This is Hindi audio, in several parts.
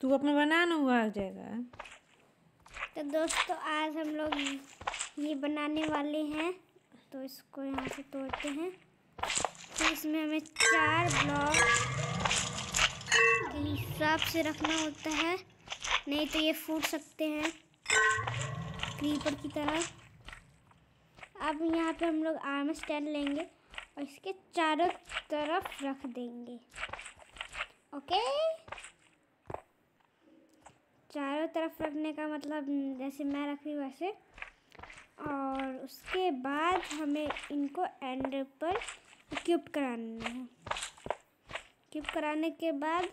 तू अपना बनाना हुआ आ जाएगा। तो दोस्तों आज हम लोग ये बनाने वाले हैं, तो इसको यहाँ से तोड़ते हैं। तो इसमें हमें 4 ब्लॉक के हिसाब से रखना होता है, नहीं तो ये फूट सकते हैं क्रीपर की तरह। अब यहाँ पे हम लोग आर्म स्टैंड लेंगे और इसके चारों तरफ रख देंगे। ओके, चारों तरफ रखने का मतलब जैसे मैं रख रही हूँ वैसे। और उसके बाद हमें इनको एंड पर इक्विप कराना है। इक्विप कराने के बाद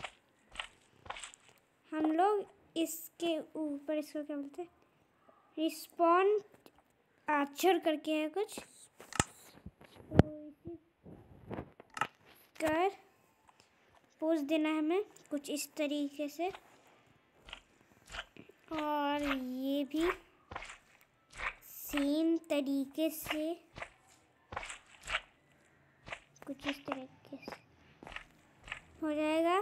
हम लोग इसके ऊपर, इसको क्या बोलते हैं, रिस्पॉन आर्चर करके है कुछ, तो इसी कर पोज देना है हमें कुछ इस तरीके से। और ये भी सेम तरीके से कुछ इस तरीके से हो जाएगा।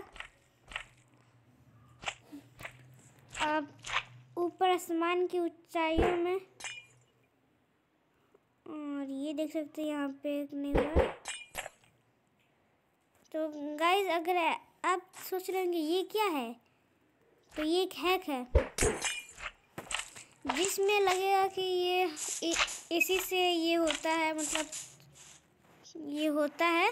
अब ऊपर आसमान की ऊंचाइयों में, और ये देख सकते हैं यहाँ पे एक नेवर। तो गाइस अगर आप सोच रहे होंगे ये क्या है, तो ये एक हैक है जिसमें लगेगा कि ये इसी से ये होता है, मतलब ये होता है।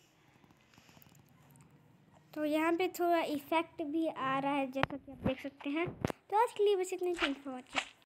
तो यहाँ पे थोड़ा इफेक्ट भी आ रहा है जैसा कि आप देख सकते हैं। तो आज के लिए बस इतनी ही। Thank you for watching.